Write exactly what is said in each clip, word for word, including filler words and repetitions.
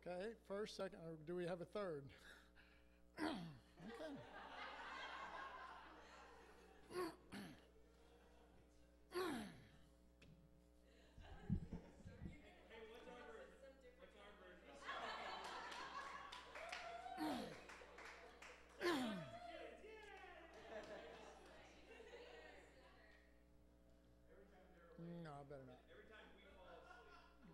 Okay, first, second, or do we have a third? Okay. No, I better not. Every time we fall asleep.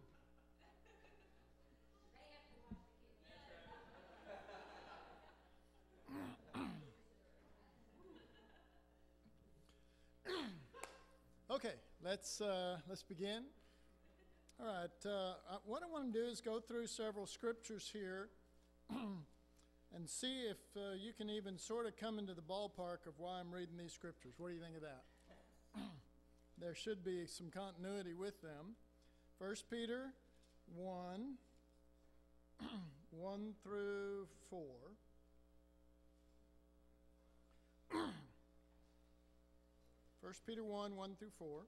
Okay, let's uh, let's begin. All right, uh, what I want to do is go through several scriptures here and see if uh, you can even sort of come into the ballpark of why I'm reading these scriptures. What do you think of that? There should be some continuity with them. First Peter one, one through four. First Peter one, one through four.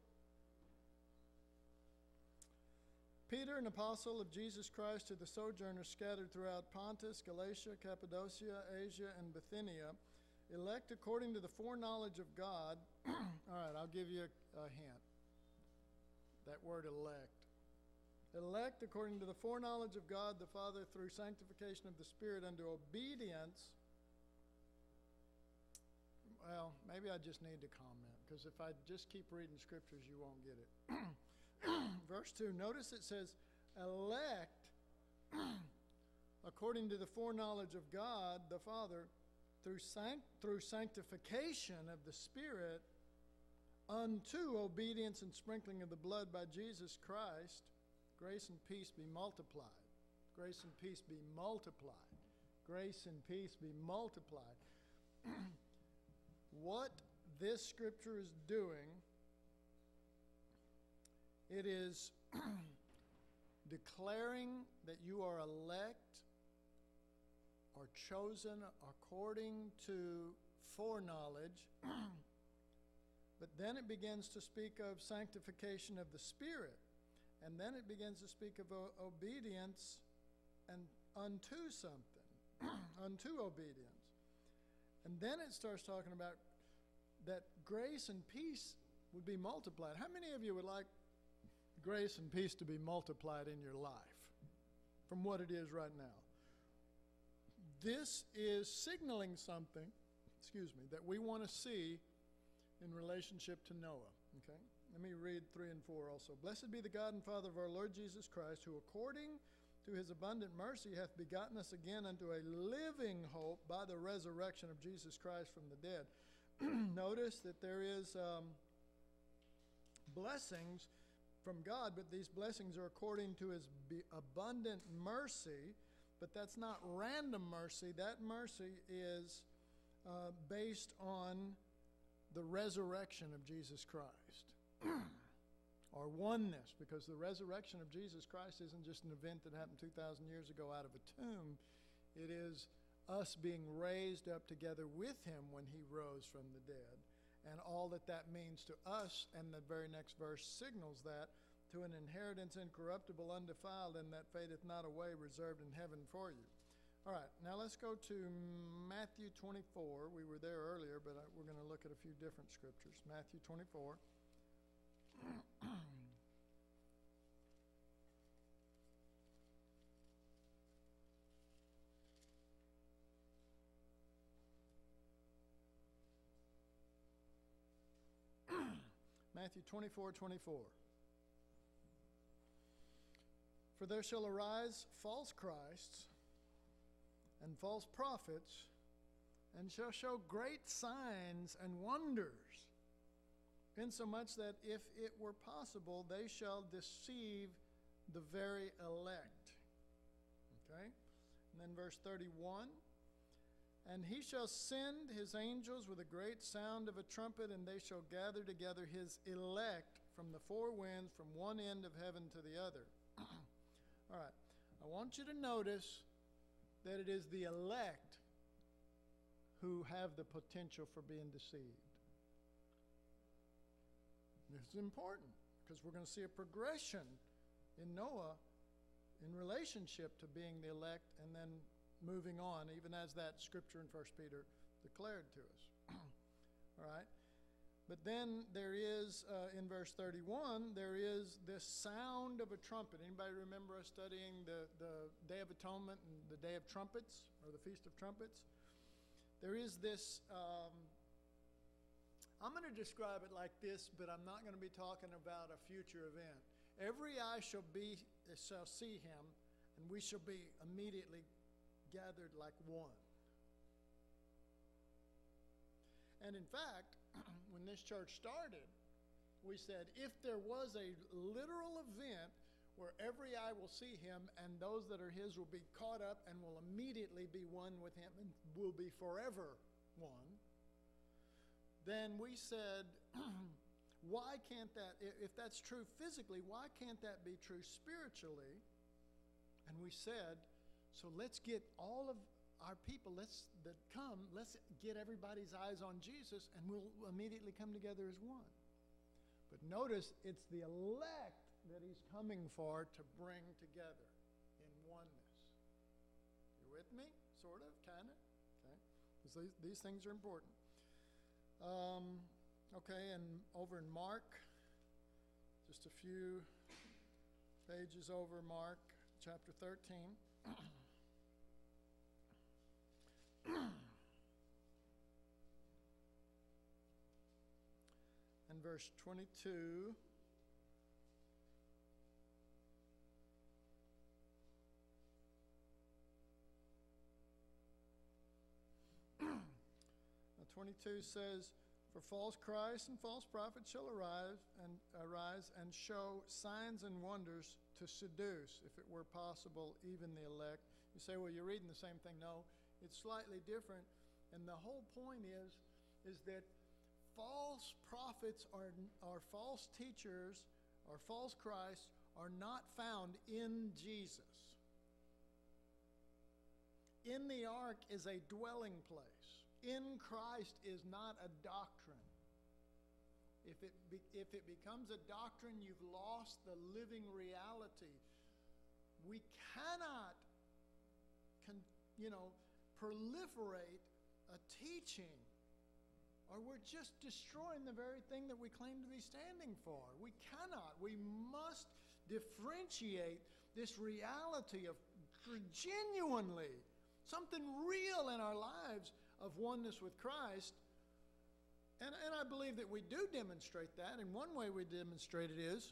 Peter, an apostle of Jesus Christ, to the sojourners scattered throughout Pontus, Galatia, Cappadocia, Asia, and Bithynia, elect according to the foreknowledge of God. All right, I'll give you a, a hint. That word elect. Elect according to the foreknowledge of God the Father through sanctification of the Spirit unto obedience. Well, maybe I just need to comment, because if I just keep reading scriptures, you won't get it. Verse two, notice it says, elect according to the foreknowledge of God the Father through sanct- through sanctification of the Spirit unto obedience and sprinkling of the blood by Jesus Christ. Grace and peace be multiplied. Grace and peace be multiplied. Grace and peace be multiplied. What this scripture is doing, it is declaring that you are elect or chosen according to foreknowledge, but then it begins to speak of sanctification of the Spirit, and then it begins to speak of o- obedience and unto something, unto obedience. And then it starts talking about that grace and peace would be multiplied. How many of you would like grace and peace to be multiplied in your life from what it is right now? This is signaling something, excuse me, that we want to see in relationship to Noah. Okay? Let me read three and four also. Blessed be the God and Father of our Lord Jesus Christ, who according to his abundant mercy hath begotten us again unto a living hope by the resurrection of Jesus Christ from the dead. Notice that there is um, blessings from God, but these blessings are according to his be- abundant mercy, but that's not random mercy. That mercy is uh, based on the resurrection of Jesus Christ. Or oneness, because the resurrection of Jesus Christ isn't just an event that happened two thousand years ago out of a tomb. It is us being raised up together with him when he rose from the dead, and all that that means to us. And the very next verse signals that, to an inheritance incorruptible, undefiled, and that fadeth not away, reserved in heaven for you. All right, now let's go to Matthew twenty-four. We were there earlier, but I, we're going to look at a few different scriptures. Matthew twenty-four. Matthew twenty-four, twenty-four. For there shall arise false Christs and false prophets, and shall show great signs and wonders, insomuch that if it were possible, they shall deceive the very elect. Okay? And then verse thirty-one. And he shall send his angels with a great sound of a trumpet, and they shall gather together his elect from the four winds, from one end of heaven to the other. All right. I want you to notice that it is the elect who have the potential for being deceived. This is important, because we're going to see a progression in Noah in relationship to being the elect and then moving on, even as that scripture in First Peter declared to us. All right? But then there is, uh, in verse thirty-one, there is this sound of a trumpet. Anybody remember us studying the, the Day of Atonement and the Day of Trumpets, or the Feast of Trumpets? There is this, um, I'm going to describe it like this, but I'm not going to be talking about a future event. Every eye shall be shall see him, and we shall be immediately gathered like one. And in fact, when this church started, we said if there was a literal event where every eye will see him and those that are his will be caught up and will immediately be one with him and will be forever one, then we said, why can't that, if that's true physically, why can't that be true spiritually? And we said, so let's get all of our people let's that come, let's get everybody's eyes on Jesus, and we'll immediately come together as one. But notice, it's the elect that he's coming for to bring together in oneness. You with me? Sort of? Kind of? Okay. Because these, these things are important. Um, okay, and over in Mark, just a few pages over, Mark chapter thirteen. And verse twenty-two. Now twenty-two says, for false Christs and false prophets shall arise and arise and show signs and wonders to seduce, if it were possible, even the elect. You say, well, you're reading the same thing. No, it's slightly different. And the whole point is, is that false prophets are, are false teachers or false Christs are not found in Jesus. In the ark is a dwelling place. In Christ is not a doctrine. If it, be, if it becomes a doctrine, you've lost the living reality. We cannot, con, you know, proliferate a teaching, or we're just destroying the very thing that we claim to be standing for. We cannot. We must differentiate this reality of genuinely, something real in our lives of oneness with Christ. And, and I believe that we do demonstrate that. And one way we demonstrate it is,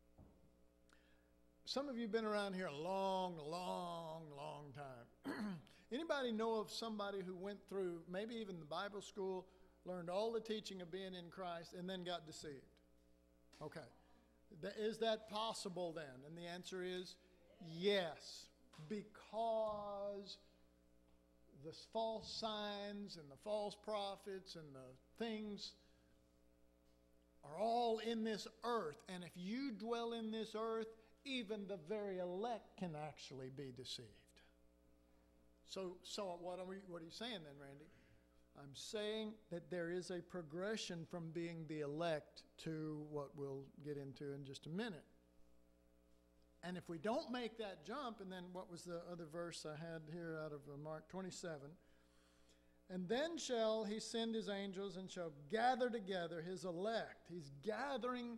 some of you have been around here a long, long, long time. Anybody know of somebody who went through maybe even the Bible school, learned all the teaching of being in Christ, and then got deceived? Okay. Is that possible then? And the answer is yes, because the false signs and the false prophets and the things are all in this earth. And if you dwell in this earth, even the very elect can actually be deceived. So, so what are we, what are you saying then, Randy? I'm saying that there is a progression from being the elect to what we'll get into in just a minute. And if we don't make that jump, and then what was the other verse I had here out of Mark twenty-seven? And then shall he send his angels and shall gather together his elect. He's gathering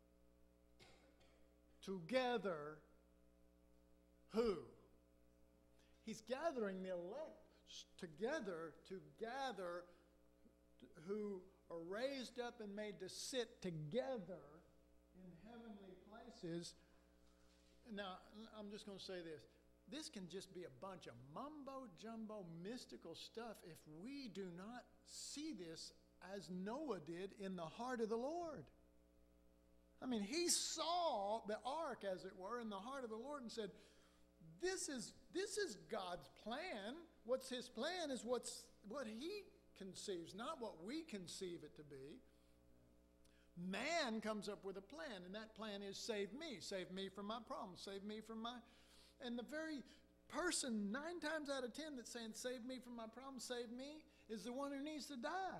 together who? He's gathering the elect together to gather who are raised up and made to sit together in heavenly places. Now, I'm just going to say this. This can just be a bunch of mumbo-jumbo mystical stuff if we do not see this as Noah did in the heart of the Lord. I mean, he saw the ark, as it were, in the heart of the Lord and said, this is, this is God's plan. What's his plan is what's, what he conceives, not what we conceive it to be. Man comes up with a plan, and that plan is save me. Save me from my problems. Save me from my... And the very person, nine times out of ten, that's saying, save me from my problems, save me, is the one who needs to die.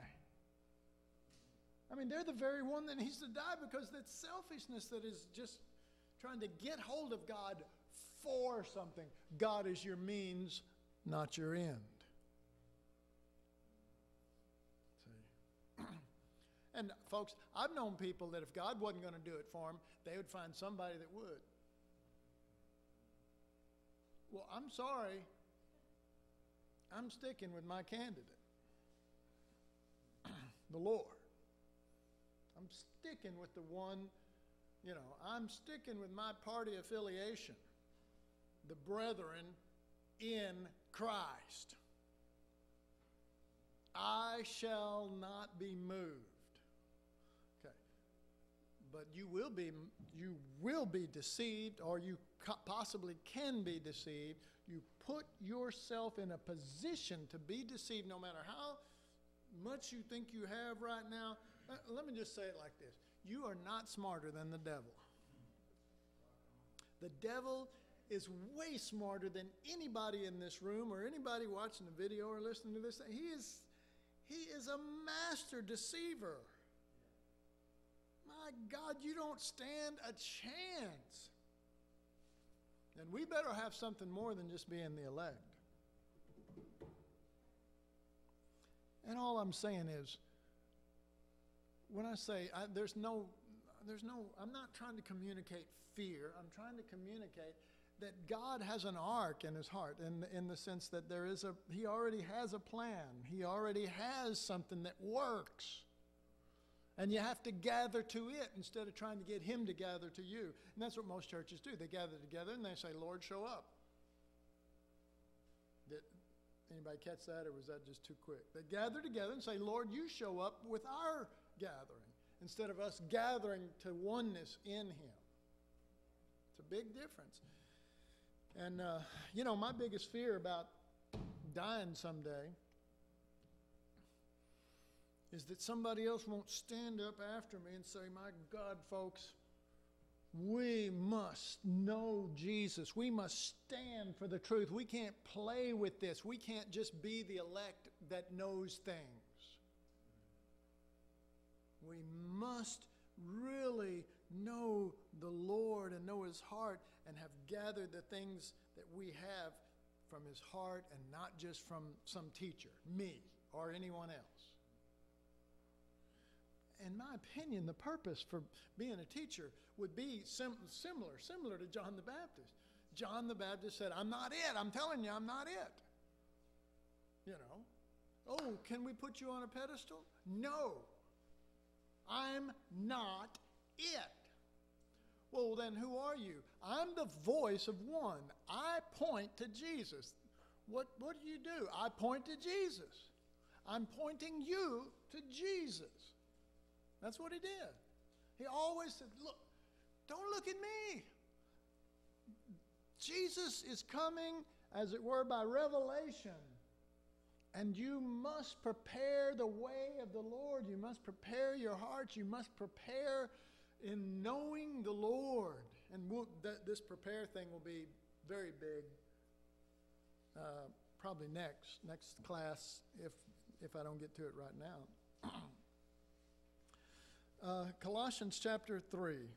I mean, they're the very one that needs to die because that's selfishness that is just trying to get hold of God for something. God is your means, not your end. See? And folks, I've known people that if God wasn't going to do it for them, they would find somebody that would. Well, I'm sorry. I'm sticking with my candidate, the Lord. I'm sticking with the one, you know, I'm sticking with my party affiliation, the brethren in Christ. I shall not be moved. Okay. But you will be, you will be deceived, or you possibly can be deceived. You put yourself in a position to be deceived no matter how much you think you have right now. Let me just say it like this. You are not smarter than the devil. The devil is way smarter than anybody in this room or anybody watching the video or listening to this. He is, he is a master deceiver. My God, you don't stand a chance. And we better have something more than just being the elect. And all I'm saying is, when I say I, there's no, there's no, I'm not trying to communicate fear. I'm trying to communicate that God has an ark in his heart, in, in the sense that there is a, he already has a plan. He already has something that works. And you have to gather to it instead of trying to get him to gather to you. And that's what most churches do. They gather together and they say, Lord, show up. Did anybody catch that, or was that just too quick? They gather together and say, Lord, you show up with our gathering, instead of us gathering to oneness in him. It's a big difference. And, uh, you know, my biggest fear about dying someday is that somebody else won't stand up after me and say, my God, folks, we must know Jesus. We must stand for the truth. We can't play with this. We can't just be the elect that knows things. We must really know the Lord and know his heart and have gathered the things that we have from his heart and not just from some teacher, me, or anyone else. In my opinion, the purpose for being a teacher would be sim- similar, similar to John the Baptist. John the Baptist said, I'm not it. I'm telling you, I'm not it. You know, oh, can we put you on a pedestal? No, I'm not it. Well, then who are you? I'm the voice of one. I point to Jesus. What, what do you do? I point to Jesus. I'm pointing you to Jesus. That's what he did. He always said, look, don't look at me. Jesus is coming, as it were, by revelation. And you must prepare the way of the Lord. You must prepare your hearts. You must prepare in knowing the Lord. And we'll, th- this prepare thing will be very big, uh, probably next, next class, if, if I don't get to it right now. Uh, Colossians chapter three.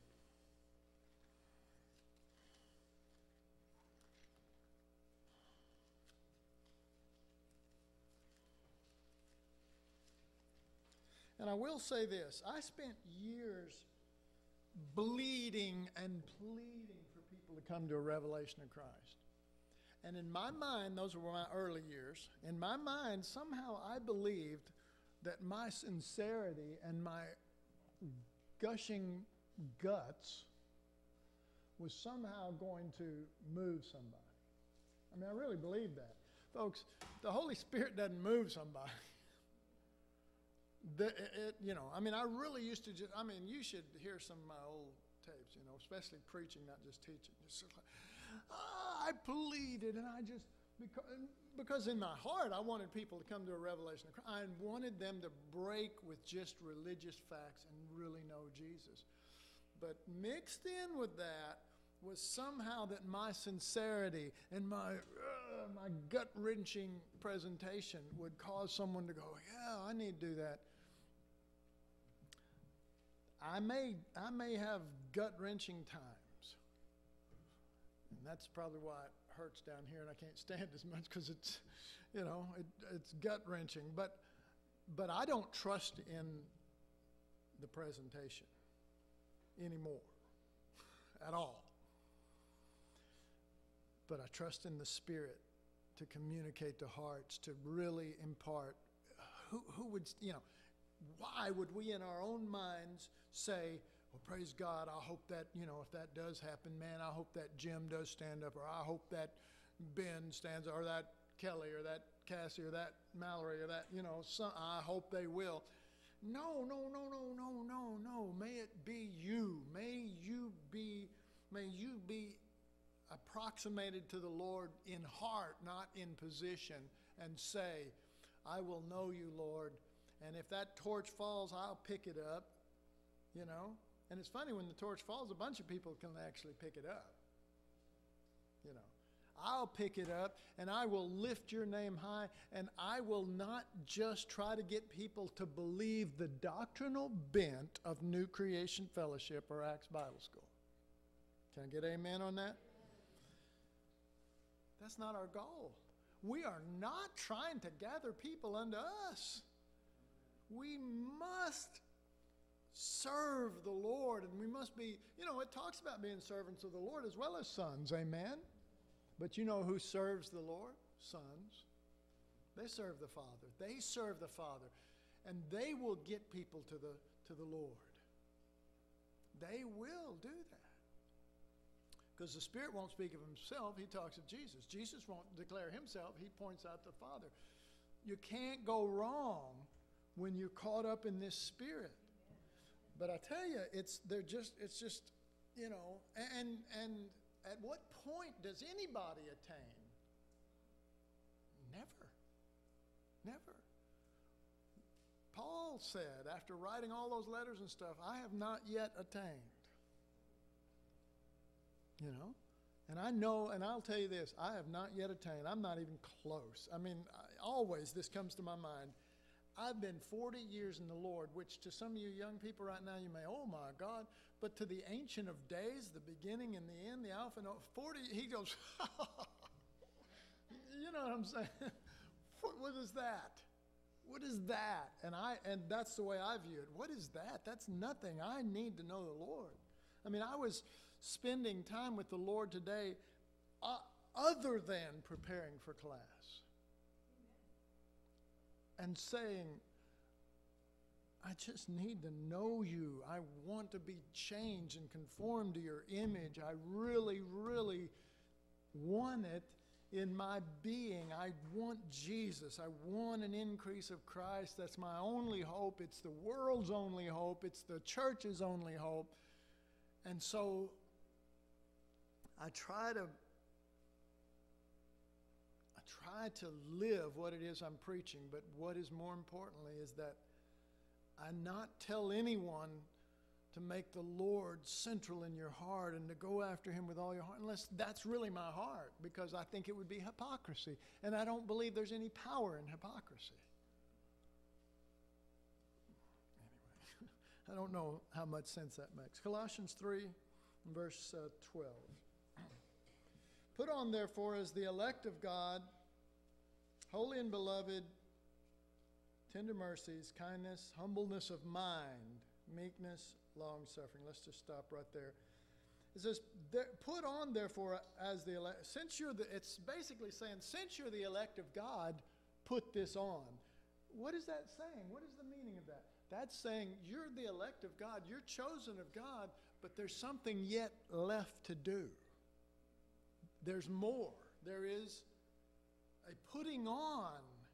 And I will say this, I spent years bleeding and pleading for people to come to a revelation of Christ. And in my mind, those were my early years, in my mind, somehow I believed that my sincerity and my gushing guts was somehow going to move somebody. I mean, I really believe that. Folks, the Holy Spirit doesn't move somebody. The, it, it, you know, I mean, I really used to just, I mean, you should hear some of my old tapes, you know, especially preaching, not just teaching. Just like, oh, I pleaded and I just, because, because in my heart, I wanted people to come to a revelation of Christ. I wanted them to break with just religious facts and really know Jesus. But mixed in with that was somehow that my sincerity and my uh, my gut-wrenching presentation would cause someone to go, yeah, I need to do that. I may, I may have gut-wrenching times. And that's probably why it hurts down here and I can't stand as much, because it's, you know, it, it's gut-wrenching. But, but I don't trust in the presentation anymore at all. But I trust in the Spirit to communicate to hearts, to really impart. Who, who would, you know, why would we in our own minds say, well, praise God, I hope that, you know, if that does happen, man, I hope that Jim does stand up, or I hope that Ben stands up, or that Kelly, or that Cassie, or that Mallory, or that, you know, some, I hope they will. No, no, no, no, no, no, no. May it be you. May you be, may you be approximated to the Lord in heart, not in position, and say, I will know you, Lord. And if that torch falls, I'll pick it up, you know. And it's funny, when the torch falls, a bunch of people can actually pick it up, you know. I'll pick it up, and I will lift your name high, and I will not just try to get people to believe the doctrinal bent of New Creation Fellowship or Acts Bible School. Can I get amen on that? That's not our goal. We are not trying to gather people unto us. We must serve the Lord, and we must be, you know, it talks about being servants of the Lord as well as sons, amen? But you know who serves the Lord? Sons. They serve the Father. They serve the Father. And they will get people to the, to the Lord. They will do that. Because the Spirit won't speak of himself. He talks of Jesus. Jesus won't declare himself. He points out the Father. You can't go wrong when you're caught up in this Spirit. But I tell you, it's they're just it's just, you know, and and at what point does anybody attain? Never. Never. Paul said, after writing all those letters and stuff, I have not yet attained. You know? And I know, and I'll tell you this, I have not yet attained. I'm not even close. I mean, I, always this comes to my mind. I've been forty years in the Lord, which to some of you young people right now, you may, oh my God, but to the Ancient of Days, the beginning and the end, the Alpha and Omega, forty, he goes, you know what I'm saying? What is that? What is that? And I, and that's the way I view it. What is that? That's nothing. I need to know the Lord. I mean, I was spending time with the Lord today uh, other than preparing for class. And saying, I just need to know you. I want to be changed and conformed to your image. I really, really want it in my being. I want Jesus. I want an increase of Christ. That's my only hope. It's the world's only hope. It's the church's only hope. And so I try to I try to live what it is I'm preaching, but what is more importantly is that I not tell anyone to make the Lord central in your heart and to go after him with all your heart, unless that's really my heart, because I think it would be hypocrisy. And I don't believe there's any power in hypocrisy. Anyway, I don't know how much sense that makes. Colossians three, verse uh, twelve. Put on, therefore, as the elect of God, holy and beloved, tender mercies, kindness, humbleness of mind, meekness, long-suffering. Let's just stop right there. It says, put on, therefore, as the elect. Since you're the, it's basically saying, since you're the elect of God, put this on. What is that saying? What is the meaning of that? That's saying you're the elect of God, you're chosen of God, but there's something yet left to do. There's more. There is a putting on.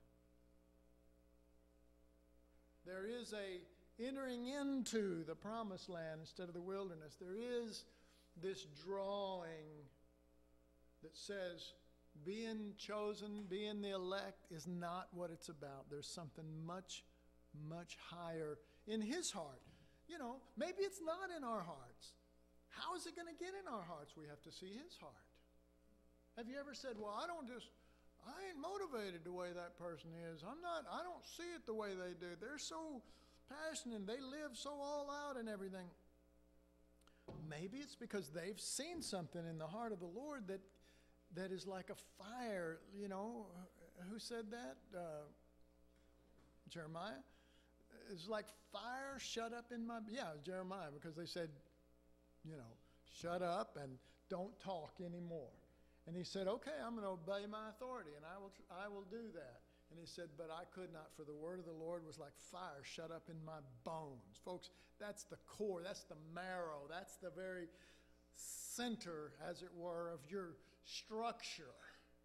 There is a entering into the promised land instead of the wilderness. There is this drawing that says being chosen, being the elect is not what it's about. There's something much, much higher in his heart. You know, maybe it's not in our hearts. How is it going to get in our hearts? We have to see his heart. Have you ever said, well, I don't just, I ain't motivated the way that person is. I'm not, I don't see it the way they do. They're so passionate. They live so all out and everything. maybe it's because they've seen something in the heart of the Lord that that is like a fire, you know. Who said that? Uh, Jeremiah? It's like fire shut up in my... Yeah, it was Jeremiah, because they said, you know, shut up and don't talk anymore. And he said, okay, I'm going to obey my authority, and I will I will do that. And he said, but I could not, for the word of the Lord was like fire shut up in my bones. Folks, that's the core, that's the marrow, that's the very center, as it were, of your structure.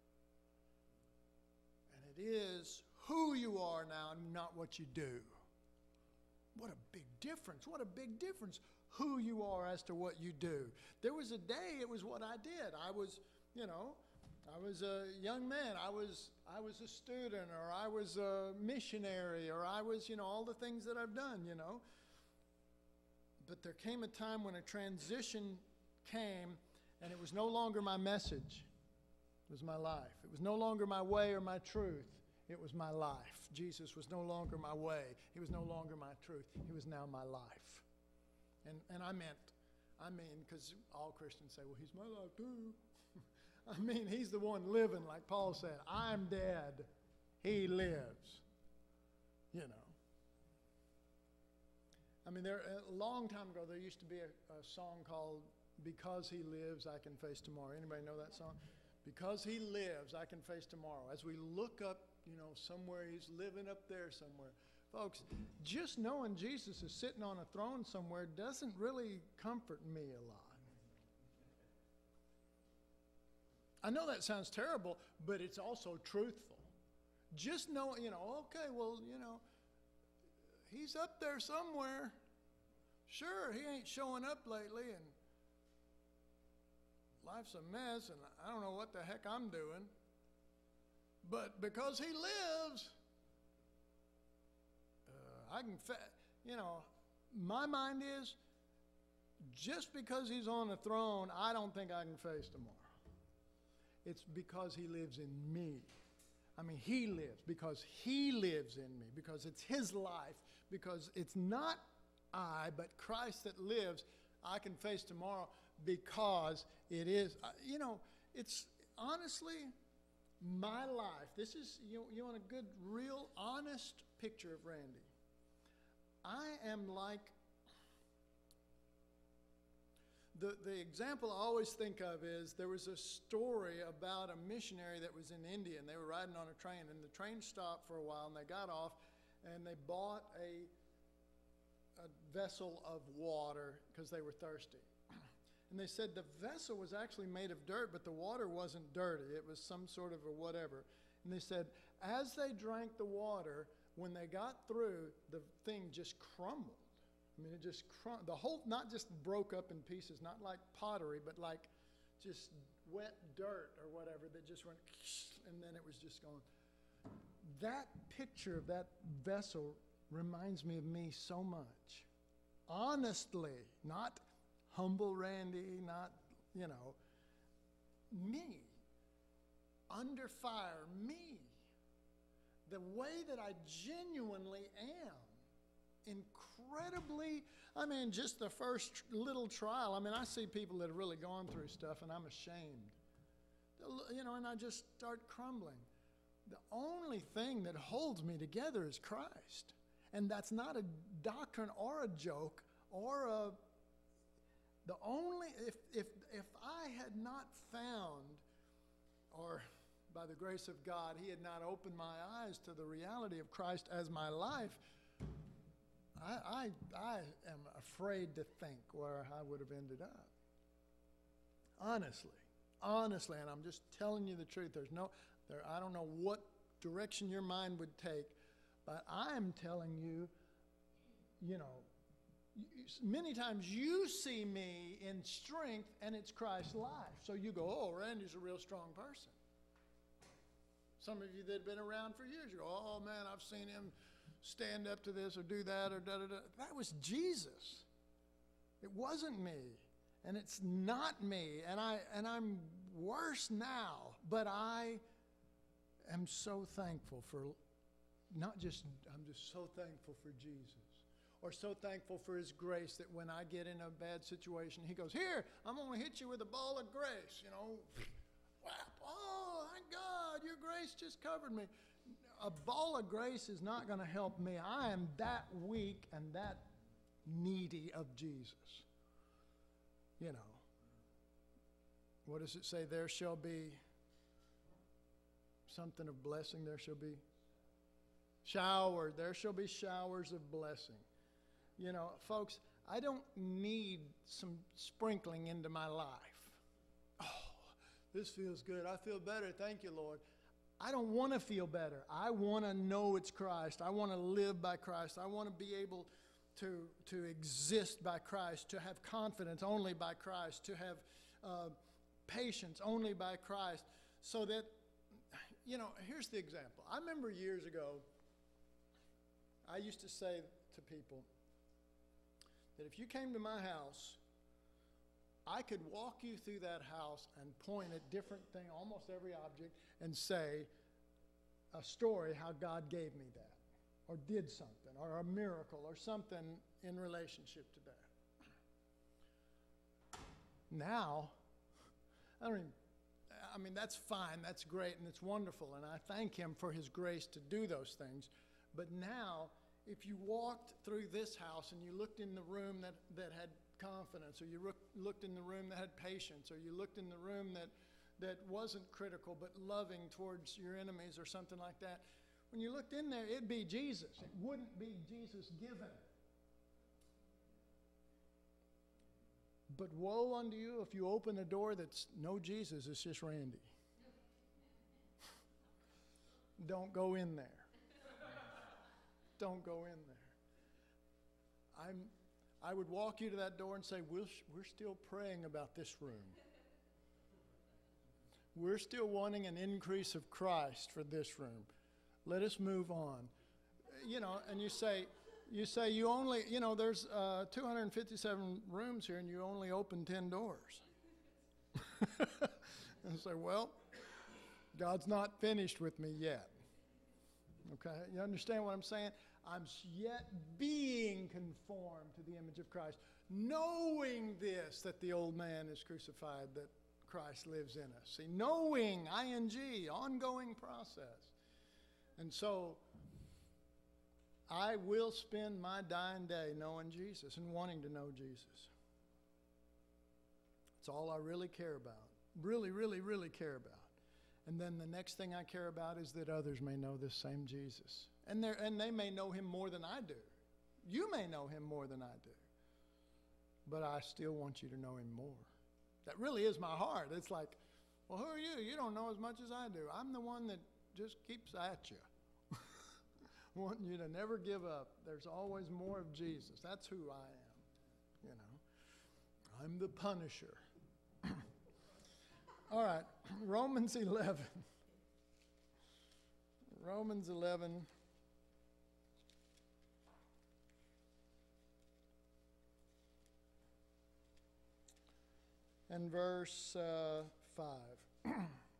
And it is who you are now, not what you do. What a big difference. What a big difference. Who you are as to what you do. There was a day it was what I did. I was, you know, I was a young man. I was I was a student, or I was a missionary, or I was, you know, all the things that I've done, you know. But there came a time when a transition came, and it was no longer my message. It was my life. It was no longer my way or my truth. It was my life. Jesus was no longer my way. He was no longer my truth. He was now my life. And and I meant, I mean, because all Christians say, well, he's my life too. I mean, he's the one living, like Paul said. I'm dead. He lives. You know. I mean, there a long time ago, there used to be a, a song called Because He Lives, I Can Face Tomorrow. Anybody know that song? Because He lives, I can face tomorrow. As we look up, you know, somewhere, He's living up there somewhere. Folks, just knowing Jesus is sitting on a throne somewhere doesn't really comfort me a lot. I know that sounds terrible, but it's also truthful. Just know, you know, okay, well, you know, He's up there somewhere. Sure, He ain't showing up lately, and life's a mess, and I don't know what the heck I'm doing. But because He lives, uh, I can, fa- you know, my mind is, just because He's on the throne, I don't think I can face tomorrow. It's because He lives in me. I mean, He lives because He lives in me, because it's His life, because it's not I, but Christ that lives. I can face tomorrow because it is, you know, it's honestly my life. This is, you, you want a good, real, honest picture of Randy. I am like, the, the example I always think of is there was a story about a missionary that was in India, and they were riding on a train, and the train stopped for a while, and they got off, and they bought a, a vessel of water because they were thirsty. And they said the vessel was actually made of dirt, but the water wasn't dirty. It was some sort of a whatever. And they said, as they drank the water, when they got through, the thing just crumbled. I mean, it just crumbled. The whole, not just broke up in pieces, not like pottery, but like just wet dirt or whatever that just went, and then it was just gone. That picture of that vessel reminds me of me so much. Honestly, not humble Randy, not, you know, me, under fire, me, the way that I genuinely am, incredibly, I mean, just the first little trial, I mean, I see people that have really gone through stuff, and I'm ashamed, you know, and I just start crumbling. The only thing that holds me together is Christ, and that's not a doctrine or a joke or a The only, if, if, if I had not found, or by the grace of God, He had not opened my eyes to the reality of Christ as my life, I, I, I am afraid to think where I would have ended up. Honestly, honestly, and I'm just telling you the truth. There's no, there, I don't know what direction your mind would take, but I'm telling you, you know, many times you see me in strength, and it's Christ's life. So you go, oh, Randy's a real strong person. Some of you that have been around for years, you go, oh, man, I've seen him stand up to this or do that or da-da-da. That was Jesus. It wasn't me, and it's not me, and, I, and I'm worse now, but I am so thankful for, not just, I'm just so thankful for Jesus. or so thankful for His grace that when I get in a bad situation, He goes, here, I'm going to hit you with a ball of grace, you know. Whap, oh, thank God, your grace just covered me. A ball of grace is not going to help me. I am that weak and that needy of Jesus. You know, what does it say? There shall be something of blessing. There shall be shower. There shall be showers of blessing. You know, folks, I don't need some sprinkling into my life. Oh, this feels good. I feel better. Thank you, Lord. I don't want to feel better. I want to know it's Christ. I want to live by Christ. I want to be able to, to exist by Christ, to have confidence only by Christ, to have uh, patience only by Christ. So that, you know, here's the example. I remember years ago, I used to say to people that if you came to my house, I could walk you through that house and point at different things, almost every object, and say a story how God gave me that, or did something, or a miracle, or something in relationship to that. Now, I don't even, I mean, that's fine, that's great, and it's wonderful, and I thank Him for His grace to do those things. But now, if you walked through this house and you looked in the room that, that had confidence, or you look, looked in the room that had patience, or you looked in the room that, that wasn't critical but loving towards your enemies or something like that, when you looked in there, it'd be Jesus. It wouldn't be Jesus given. But woe unto you if you open a door that's no Jesus, it's just Randy. Don't go in there. Don't go in there. I'm, I would walk you to that door and say, we're, we're still praying about this room. We're still wanting an increase of Christ for this room. Let us move on. You know, and you say, you say you only, you know, there's uh, two hundred fifty-seven rooms here and you only open ten doors. And say, well, God's not finished with me yet. Okay, you understand what I'm saying? I'm yet being conformed to the image of Christ, knowing this, that the old man is crucified, that Christ lives in us. See, knowing, I N G, ongoing process. And so, I will spend my dying day knowing Jesus and wanting to know Jesus. That's all I really care about. Really, really, really care about. And then the next thing I care about is that others may know this same Jesus. And, and they may know Him more than I do. You may know Him more than I do. But I still want you to know Him more. That really is my heart. It's like, well, who are you? You don't know as much as I do. I'm the one that just keeps at you. Wanting you to never give up. There's always more of Jesus. That's who I am. You know, I'm the punisher. All right, Romans eleven. Romans eleven. And verse uh, five.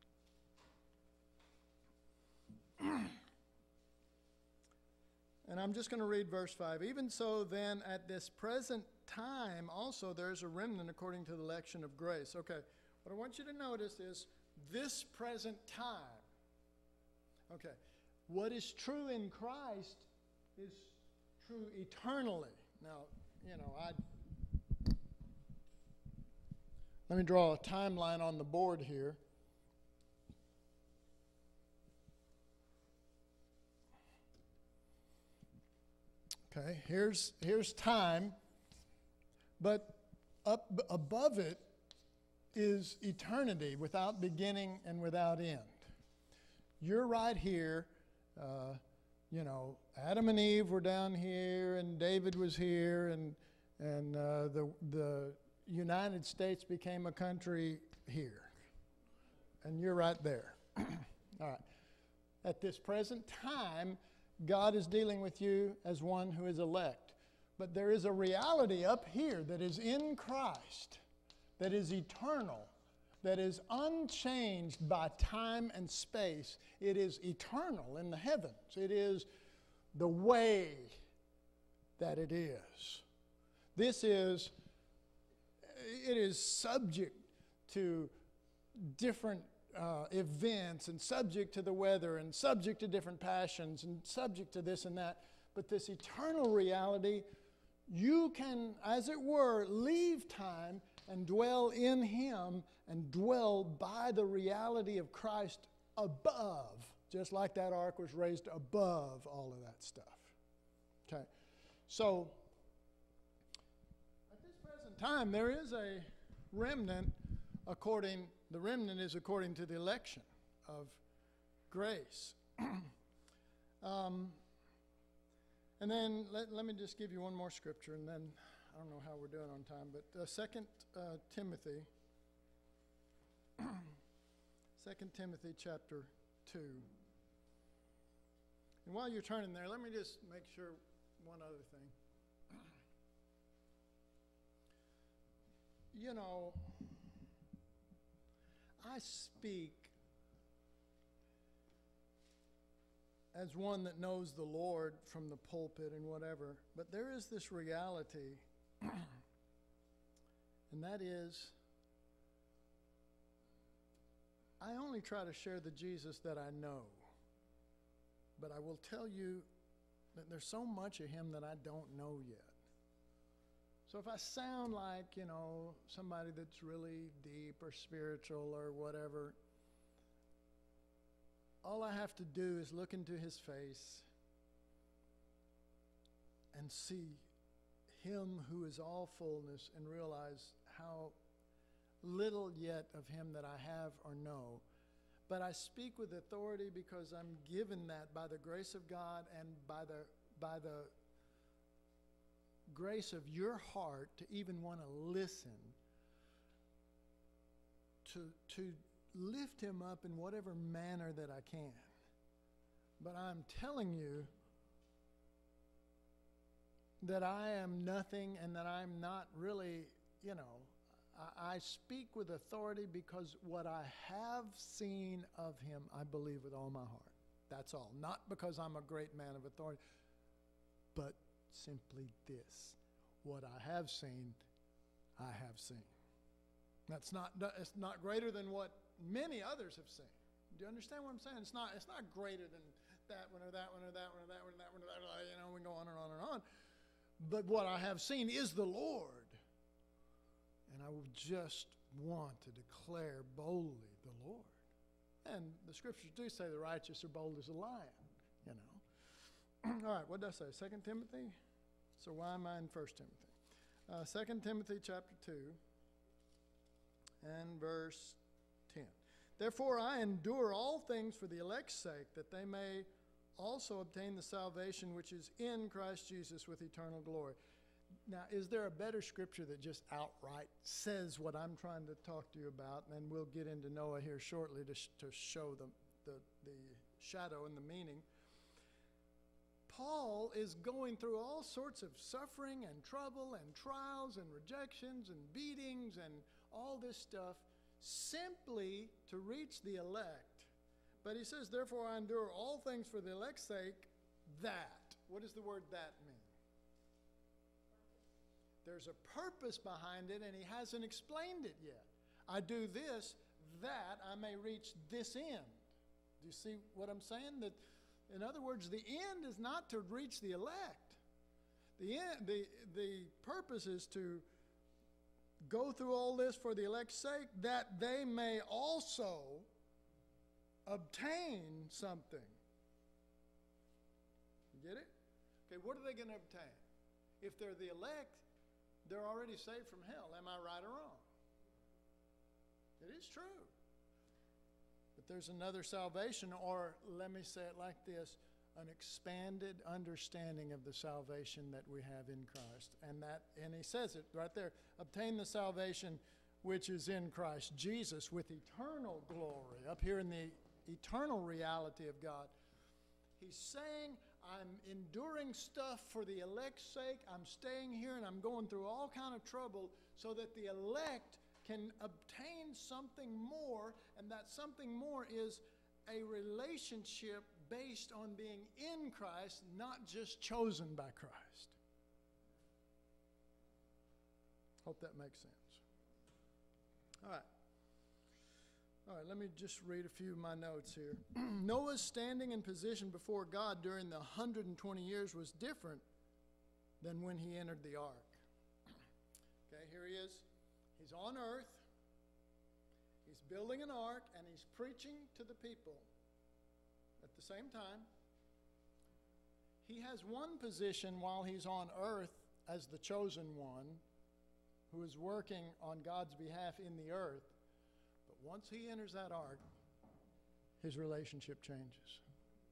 And I'm just going to read verse five. Even so then, at this present time also there is a remnant according to the election of grace. Okay, what I want you to notice is this present time. Okay, what is true in Christ is true eternally. Now, you know, I let me draw a timeline on the board here. Okay, here's here's time, but up above it is eternity without beginning and without end. You're right here. Uh, you know, Adam and Eve were down here, and David was here, and and uh, the the United States became a country here, and you're right there. All right. At this present time, God is dealing with you as one who is elect. But there is a reality up here that is in Christ, that is eternal, that is unchanged by time and space. It is eternal in the heavens. It is the way that it is. This is, it is subject to different uh, events and subject to the weather and subject to different passions and subject to this and that. But this eternal reality, you can, as it were, leave time and dwell in Him and dwell by the reality of Christ above, just like that ark was raised above all of that stuff. Okay, so at this present time, there is a remnant according, the remnant is according to the election of grace. um, and then let, let me just give you one more scripture, and then I don't know how we're doing on time, but uh, Second uh, Timothy, Second Timothy chapter two. And while you're turning there, let me just make sure one other thing. You know, I speak as one that knows the Lord from the pulpit and whatever, but there is this reality, and that is, I only try to share the Jesus that I know. But I will tell you that there's so much of Him that I don't know yet. So if I sound like, you know, somebody that's really deep or spiritual or whatever, all I have to do is look into His face and see Him who is all fullness and realize how little yet of Him that I have or know. But I speak with authority because I'm given that by the grace of God and by the by the grace of your heart to even want to listen, to to lift Him up in whatever manner that I can. But I'm telling you that I am nothing and that I'm not really, you know, I speak with authority because what I have seen of Him, I believe with all my heart. That's all. Not because I'm a great man of authority, but simply this. What I have seen, I have seen. That's not, it's not greater than what many others have seen. Do you understand what I'm saying? It's not, it's not greater than that one or that one or that one or that one or that one or that one. You know, we go on and on and on. But what I have seen is the Lord. And I will just want to declare boldly the Lord. And the scriptures do say the righteous are bold as a lion, you know. All right, what did I say? Second Timothy? So why am I in First Timothy? Uh, Second Timothy chapter two and verse ten. Therefore I endure all things for the elect's sake, that they may also obtain the salvation which is in Christ Jesus with eternal glory. Now, is there a better scripture that just outright says what I'm trying to talk to you about? And we'll get into Noah here shortly to, sh- to show the, the, the shadow and the meaning. Paul is going through all sorts of suffering and trouble and trials and rejections and beatings and all this stuff simply to reach the elect. But he says, therefore I endure all things for the elect's sake, that. What does the word that mean? There's a purpose behind it, and he hasn't explained it yet. I do this, that I may reach this end. Do you see what I'm saying? That, in other words, the end is not to reach the elect. The end, the, the purpose is to go through all this for the elect's sake, that they may also obtain something. You get it? Okay, what are they going to obtain? If they're the elect, they're already saved from hell. Am I right or wrong? It is true. But there's another salvation, or let me say it like this, an expanded understanding of the salvation that we have in Christ. And that, and he says it right there, obtain the salvation which is in Christ Jesus with eternal glory, up here in the eternal reality of God. He's saying, I'm enduring stuff for the elect's sake. I'm staying here and I'm going through all kind of trouble so that the elect can obtain something more, and that something more is a relationship based on being in Christ, not just chosen by Christ. Hope that makes sense. All right. All right, let me just read a few of my notes here. Noah's standing and position before God during the one hundred twenty years was different than when he entered the ark. Okay, here he is. He's on earth. He's building an ark, and he's preaching to the people at the same time. He has one position while he's on earth as the chosen one who is working on God's behalf in the earth. But once he enters that ark, his relationship changes.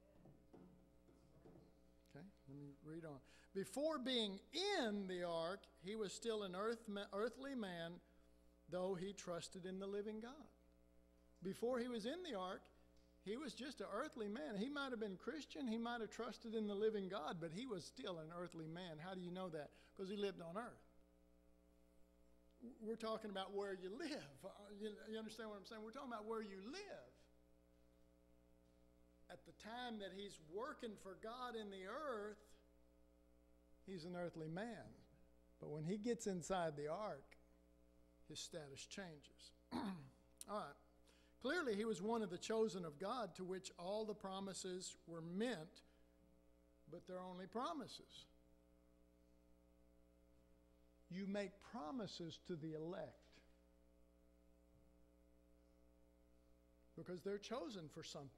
Okay, let me read on. Before being in the ark, he was still an earth, earthly man, though he trusted in the living God. Before he was in the ark, he was just an earthly man. He might have been Christian, he might have trusted in the living God, but he was still an earthly man. How do you know that? Because he lived on earth. We're talking about where you live. You, you understand what I'm saying? We're talking about where you live. At the time that he's working for God in the earth, he's an earthly man. But when he gets inside the ark, his status changes. All right. Clearly, he was one of the chosen of God to which all the promises were meant, but they're only promises. You make promises to the elect because they're chosen for something.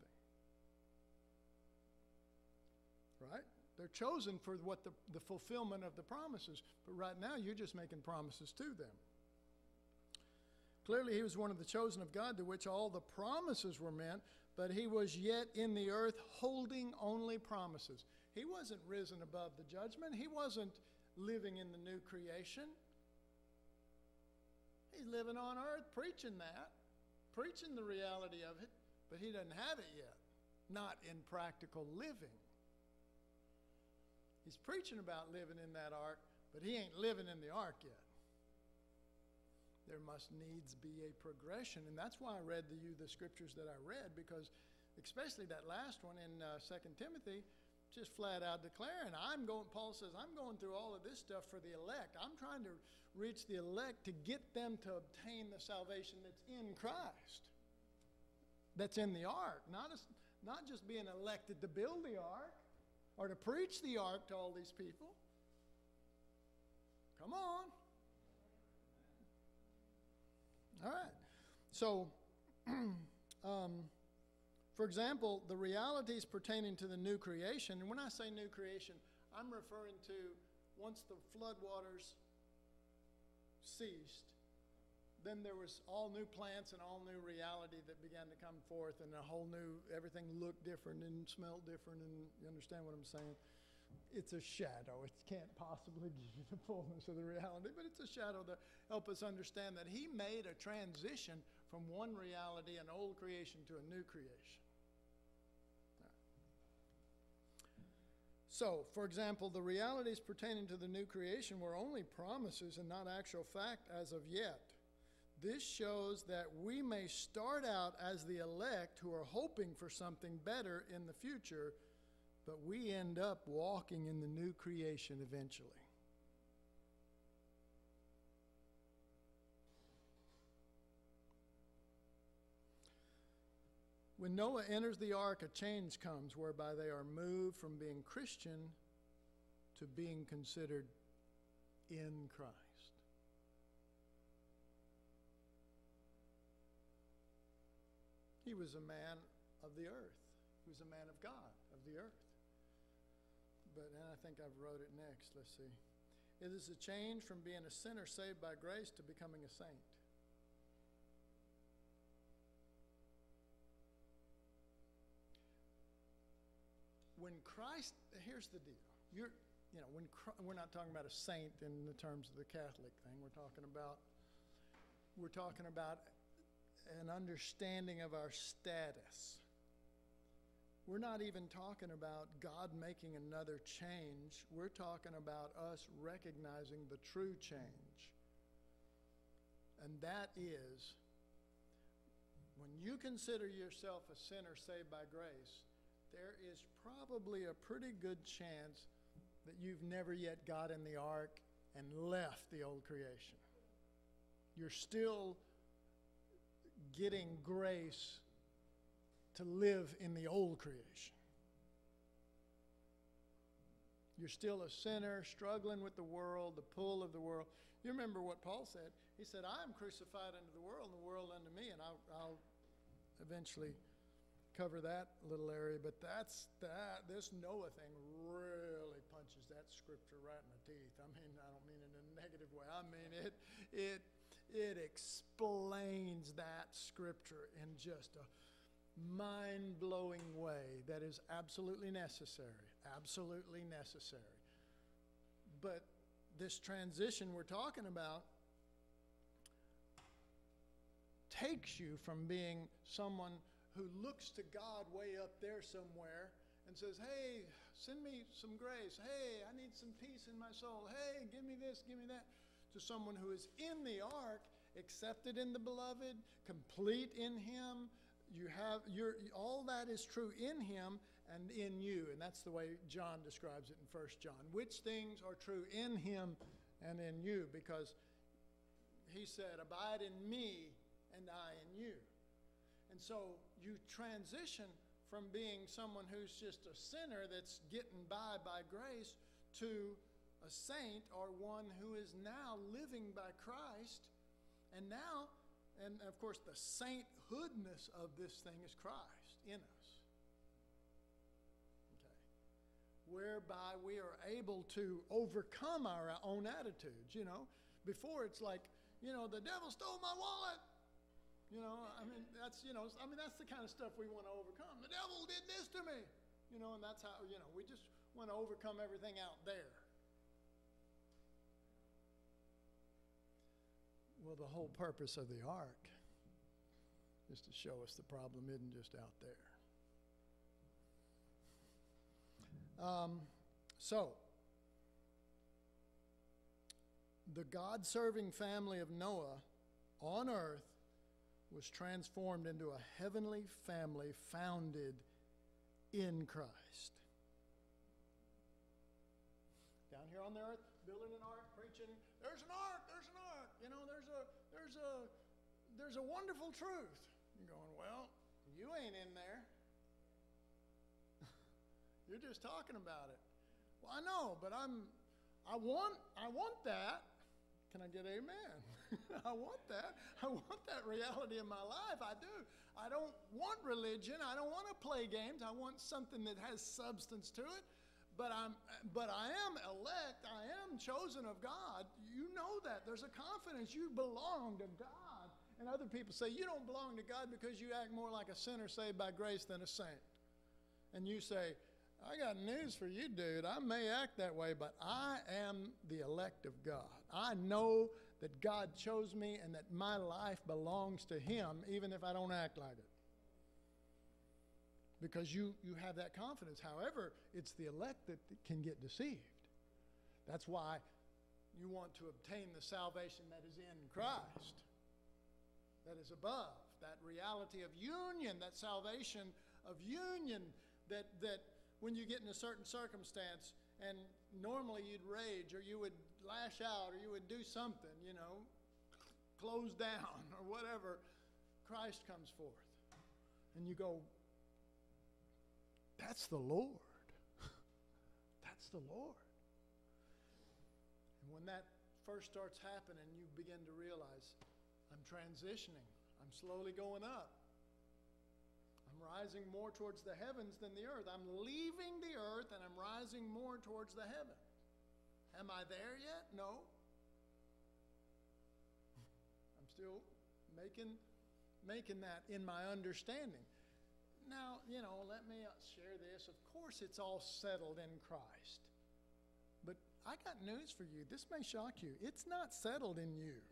Right? They're chosen for what the, the fulfillment of the promises. But right now, you're just making promises to them. Clearly, he was one of the chosen of God to which all the promises were meant, but he was yet in the earth holding only promises. He wasn't risen above the judgment. He wasn't living in the new creation. He's living on earth preaching that, preaching the reality of it, but he doesn't have it yet, not in practical living. He's preaching about living in that ark, but he ain't living in the ark yet. There must needs be a progression, and that's why I read to you the scriptures that I read, because especially that last one in uh, Second Timothy, just flat out declaring, I'm going, Paul says, I'm going through all of this stuff for the elect. I'm trying to reach the elect to get them to obtain the salvation that's in Christ, that's in the ark, not, a, not just being elected to build the ark or to preach the ark to all these people. Come on. All right. So, um, for example, the realities pertaining to the new creation, and when I say new creation, I'm referring to once the floodwaters ceased, then there was all new plants and all new reality that began to come forth, and a whole new, everything looked different and smelled different, and you understand what I'm saying? It's a shadow. It can't possibly give you the fullness of the reality, but it's a shadow to help us understand that he made a transition from one reality, an old creation, to a new creation. So, for example, the realities pertaining to the new creation were only promises and not actual fact as of yet. This shows that we may start out as the elect who are hoping for something better in the future, but we end up walking in the new creation eventually. When Noah enters the ark, a change comes whereby they are moved from being Christian to being considered in Christ. He was a man of the earth. He was a man of God, of the earth. But, and I think I've wrote it next. Let's see. It is a change from being a sinner saved by grace to becoming a saint. When Christ, here's the deal. You're, you know, when we're not talking about a saint in the terms of the Catholic thing. We're talking about, we're talking about an understanding of our status. We're not even talking about God making another change. We're talking about us recognizing the true change. And that is, when you consider yourself a sinner saved by grace, there is probably a pretty good chance that you've never yet got in the ark and left the old creation. You're still getting grace to live in the old creation. You're still a sinner, struggling with the world, the pull of the world. You remember what Paul said. He said, I am crucified unto the world, and the world unto me. And I'll, I'll eventually cover that little area. But that's that. This Noah thing really punches that scripture right in the teeth. I mean, I don't mean it in a negative way. I mean, it, it, it explains that scripture in just a mind-blowing way that is absolutely necessary. Absolutely necessary. But this transition we're talking about takes you from being someone who looks to God way up there somewhere and says, hey, send me some grace. Hey, I need some peace in my soul. Hey, give me this, give me that. To someone who is in the ark, accepted in the beloved, complete in him. You have your all that is true in him and in you. And that's the way John describes it in First John. Which things are true in him and in you? Because he said, abide in me and I in you. And so you transition from being someone who's just a sinner that's getting by by grace to a saint or one who is now living by Christ. And now, and of course the sainthoodness of this thing is Christ in us. Okay. Whereby we are able to overcome our own attitudes, you know. Before it's like, you know, the devil stole my wallet. You know, I mean, that's, you know, I mean, that's the kind of stuff we want to overcome. The devil did this to me. You know, and that's how, you know, we just want to overcome everything out there. Well, the whole purpose of the ark is to show us the problem isn't just out there. Um, so, the God-serving family of Noah on earth was transformed into a heavenly family founded in Christ. Down here on the earth, building an ark, preaching, there's an ark, there's an ark. You know, there's a there's a there's a wonderful truth. You're going, well, you ain't in there. You're just talking about it. Well, I know, but I'm I want I want that. Can I get amen? I want that. I want that reality in my life. I do. I don't want religion. I don't want to play games. I want something that has substance to it. But I'm but I am elect. I am chosen of God. You know that. There's a confidence. You belong to God. And other people say you don't belong to God because you act more like a sinner saved by grace than a saint. And you say, I got news for you, dude. I may act that way, but I am the elect of God. I know that God chose me and that my life belongs to him, even if I don't act like it. Because you, you have that confidence. However, it's the elect that can get deceived. That's why you want to obtain the salvation that is in Christ, that is above, that reality of union, that salvation of union, that that when you get in a certain circumstance and normally you'd rage or you would lash out or you would do something, you know, close down or whatever, Christ comes forth. And you go, that's the Lord. That's the Lord. And when that first starts happening, you begin to realize, I'm transitioning. I'm slowly going up. Rising more towards the heavens than the earth. I'm leaving the earth and I'm rising more towards the heavens. Am I there yet? No. I'm still making, making that in my understanding. Now, you know, let me share this. Of course, it's all settled in Christ. But I got news for you. This may shock you. It's not settled in you.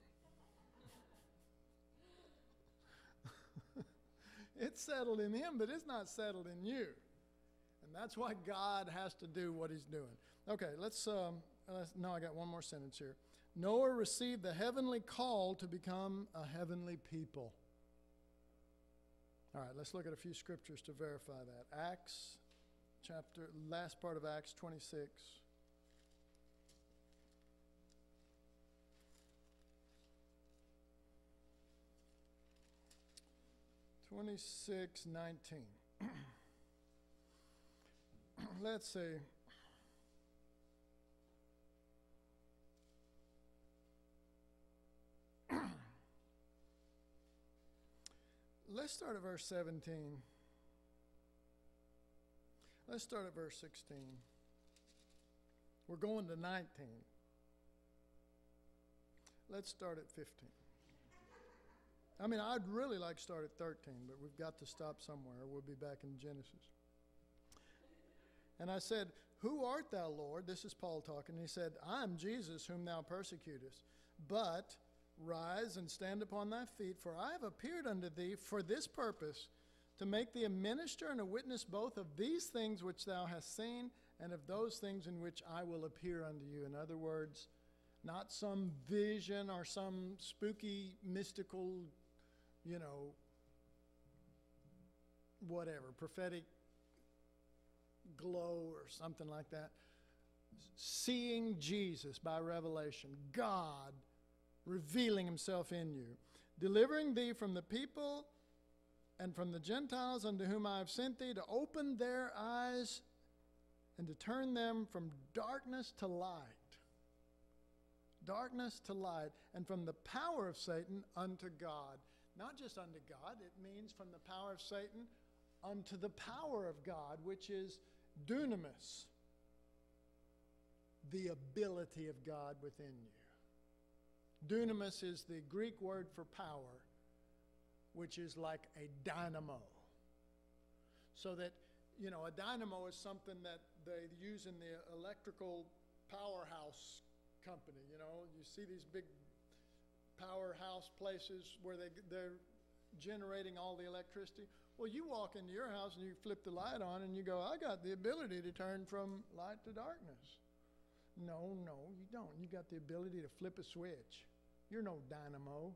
It's settled in him, but it's not settled in you. And that's why God has to do what he's doing. Okay, let's, um, let's, no, I got one more sentence here. Noah received the heavenly call to become a heavenly people. All right, let's look at a few scriptures to verify that. Acts chapter, last part of Acts twenty-six. twenty-six nineteen. Let's see. Let's start at verse seventeen. Let's start at verse sixteen. We're going to nineteen. Let's start at fifteen. I mean, I'd really like to start at thirteen, but we've got to stop somewhere. We'll be back in Genesis. And I said, "Who art thou, Lord?" This is Paul talking. He said, "I am Jesus whom thou persecutest. But rise and stand upon thy feet, for I have appeared unto thee for this purpose, to make thee a minister and a witness both of these things which thou hast seen, and of those things in which I will appear unto you." In other words, not some vision or some spooky, mystical, you know, whatever, prophetic glow or something like that. Seeing Jesus by revelation, God revealing himself in you, delivering thee from the people and from the Gentiles unto whom I have sent thee, to open their eyes and to turn them from darkness to light. Darkness to light, and from the power of Satan unto God. Not just unto God, it means from the power of Satan unto the power of God, which is dunamis, the ability of God within you. Dunamis is the Greek word for power, which is like a dynamo. So that, you know, a dynamo is something that they use in the electrical powerhouse company. You know, you see these big powerhouse places where they, they're generating all the electricity. Well, you walk into your house and you flip the light on and you go, "I got the ability to turn from light to darkness." No, no, you don't. You got the ability to flip a switch. You're no dynamo.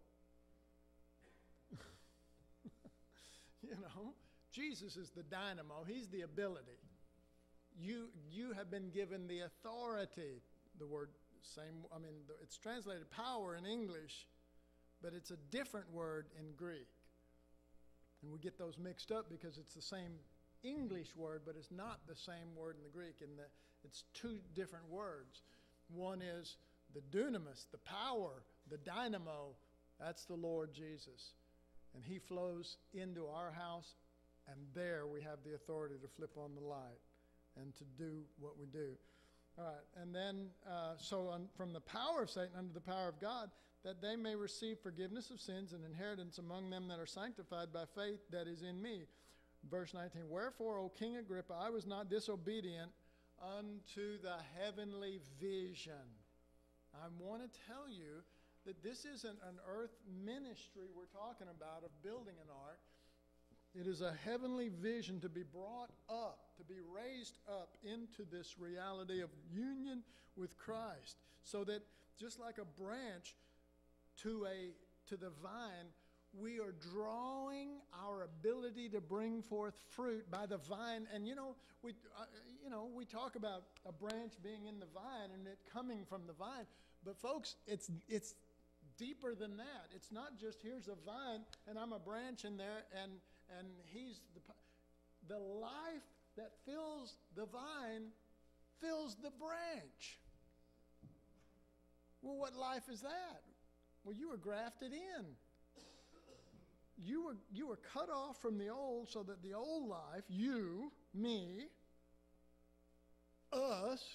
You know, Jesus is the dynamo. He's the ability. You, you have been given the authority. The word same, I mean, it's translated power in English, but it's a different word in Greek. And we get those mixed up because it's the same English word, but it's not the same word in the Greek. And the, it's two different words. One is the dunamis, the power, the dynamo. That's the Lord Jesus. And he flows into our house, and there we have the authority to flip on the light and to do what we do. All right, and then, uh, so on, from the power of Satan unto the power of God, that they may receive forgiveness of sins and inheritance among them that are sanctified by faith that is in me. Verse nineteen, "Wherefore, O King Agrippa, I was not disobedient unto the heavenly vision." I want to tell you that this isn't an earth ministry we're talking about of building an ark. It is a heavenly vision to be brought up, to be raised up into this reality of union with Christ. So that just like a branch to a to the vine, we are drawing our ability to bring forth fruit by the vine. And you know, we uh, you know, we talk about a branch being in the vine and it coming from the vine. But folks, it's it's deeper than that. It's not just here's a vine and I'm a branch in there and and he's the the life that fills the vine fills the branch. Well, what life is that? Well, you were grafted in. You were you were cut off from the old so that the old life, you, me, us,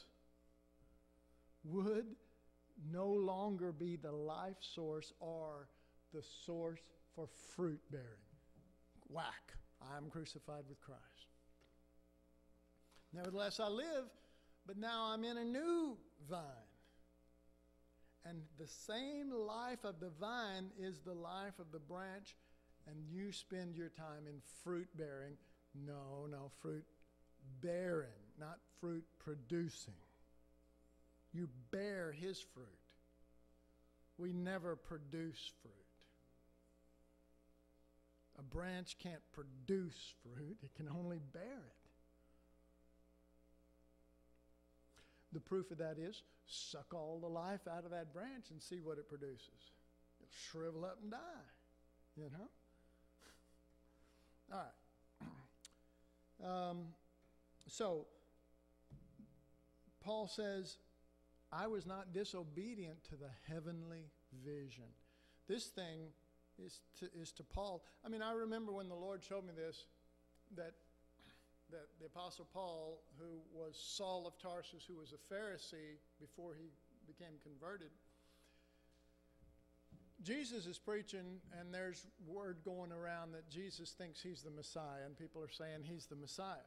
would no longer be the life source or the source for fruit bearing. Whack. I am crucified with Christ. Nevertheless, I live, but now I'm in a new vine. And the same life of the vine is the life of the branch, and you spend your time in fruit bearing. No, no, fruit bearing, not fruit producing. You bear his fruit. We never produce fruit. A branch can't produce fruit, it can only bear it. The proof of that is suck all the life out of that branch and see what it produces. It'll shrivel up and die, you know? Um, so, Paul says, I was not disobedient to the heavenly vision. This thing is to, is to Paul. I mean, I remember when the Lord showed me this, that, that the Apostle Paul, who was Saul of Tarsus, who was a Pharisee before he became converted, Jesus is preaching, and there's word going around that Jesus thinks he's the Messiah, and people are saying he's the Messiah.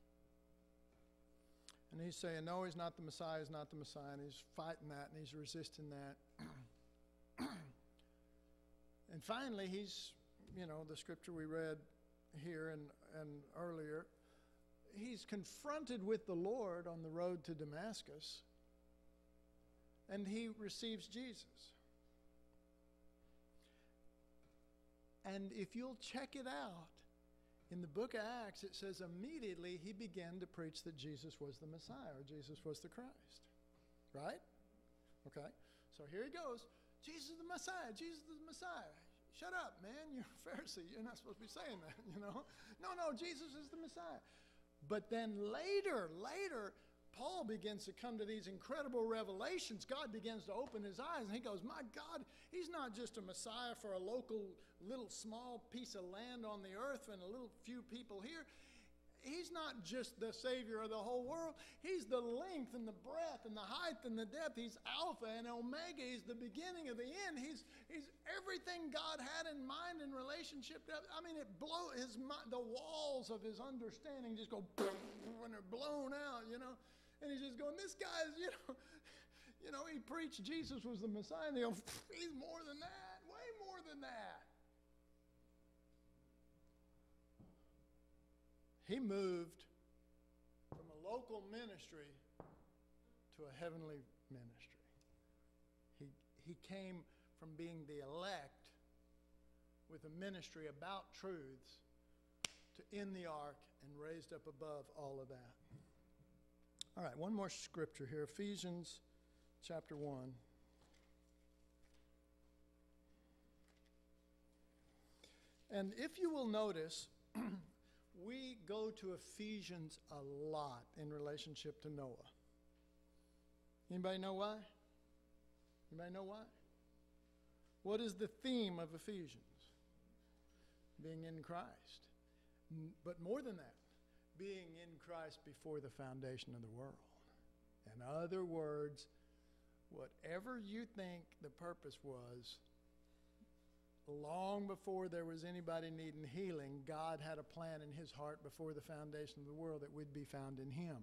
And he's saying, no, he's not the Messiah, he's not the Messiah, and he's fighting that, and he's resisting that. And finally, he's, you know, the scripture we read here and, and earlier, he's confronted with the Lord on the road to Damascus, and he receives Jesus. And if you'll check it out, in the book of Acts, it says immediately he began to preach that Jesus was the Messiah, or Jesus was the Christ. Right? Okay. So here he goes. Jesus is the Messiah. Jesus is the Messiah. Shut up, man. You're a Pharisee. You're not supposed to be saying that, you know. No, no, Jesus is the Messiah. But then later, later, Paul begins to come to these incredible revelations. God begins to open his eyes, and he goes, my God, he's not just a Messiah for a local, little, small piece of land on the earth and a little few people here. He's not just the Savior of the whole world. He's the length and the breadth and the height and the depth. He's Alpha and Omega. He's the beginning of the end. He's, he's everything God had in mind in relationship to, I mean, it blow his the walls of his understanding just go when they're blown out, you know. And he's just going, this guy is, you know, you know, he preached Jesus was the Messiah, and they go, he's more than that, way more than that. He moved from a local ministry to a heavenly ministry. He, he came from being the elect with a ministry about truths to in the ark and raised up above all of that. All right, one more scripture here, Ephesians chapter one. And if you will notice, we go to Ephesians a lot in relationship to Noah. Anybody know why? Anybody know why? What is the theme of Ephesians? Being in Christ. But more than that, being in Christ before the foundation of the world. In other words, whatever you think the purpose was, long before there was anybody needing healing, God had a plan in his heart before the foundation of the world that would be found in him.